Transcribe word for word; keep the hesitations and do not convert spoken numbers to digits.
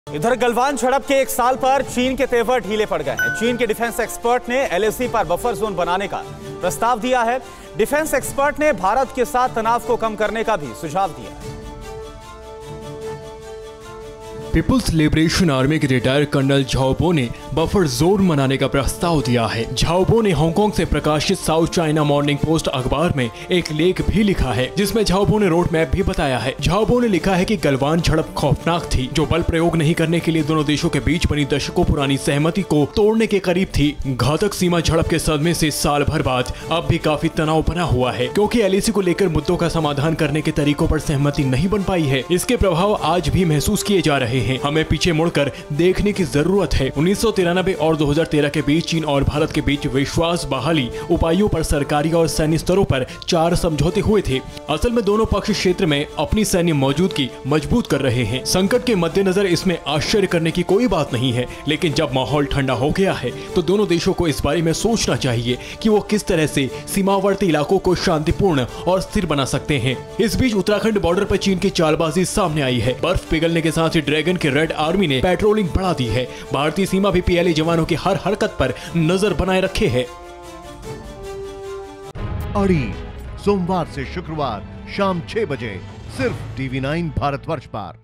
इधर गलवान झड़प के एक साल पर चीन के तेवर ढीले पड़ गए हैं। चीन के डिफेंस एक्सपर्ट ने एलएसी पर बफर जोन बनाने का प्रस्ताव दिया है। डिफेंस एक्सपर्ट ने भारत के साथ तनाव को कम करने का भी सुझाव दिया है। पीपुल्स लिबरेशन आर्मी के रिटायर्ड कर्नल झाओबो ने बफर जोन बनाने का प्रस्ताव दिया है। झाओबो ने हांगकांग से प्रकाशित साउथ चाइना मॉर्निंग पोस्ट अखबार में एक लेख भी लिखा है, जिसमें झाओबो ने रोड मैप भी बताया है। झाओबो ने लिखा है कि गलवान झड़प खौफनाक थी, जो बल प्रयोग नहीं करने के लिए दोनों देशों के बीच बनी दशकों पुरानी सहमति को तोड़ने के करीब थी। घातक सीमा झड़प के सदमे से साल भर बाद अब भी काफी तनाव बना हुआ है, क्योंकि एलएसी को लेकर मुद्दों का समाधान करने के तरीकों पर सहमति नहीं बन पाई है। इसके प्रभाव आज भी महसूस किए जा रहे हैं। हमें पीछे मुड़कर देखने की जरूरत है। उन्नीस सौ तिरानवे और दो हज़ार तेरह के बीच चीन और भारत के बीच विश्वास बहाली उपायों पर सरकारी और सैन्य स्तरों पर चार समझौते हुए थे। असल में दोनों पक्ष क्षेत्र में अपनी सैन्य मौजूदगी मजबूत कर रहे हैं। संकट के मद्देनजर इसमें आश्चर्य करने की कोई बात नहीं है, लेकिन जब माहौल ठंडा हो गया है तो दोनों देशों को इस बारे में सोचना चाहिए कि वो किस तरह से सीमावर्ती इलाकों को शांतिपूर्ण और स्थिर बना सकते हैं। इस बीच उत्तराखंड बॉर्डर पर चीन की चालबाजी सामने आई है। बर्फ पिघलने के साथ ही ड्रैगन के रेड आर्मी ने पेट्रोलिंग बढ़ा दी है। भारतीय सीमा भी पीएलए जवानों की हर हरकत पर नजर बनाए रखे है। अड़ी सोमवार से शुक्रवार शाम छह बजे सिर्फ टीवी नाइन भारतवर्ष पर।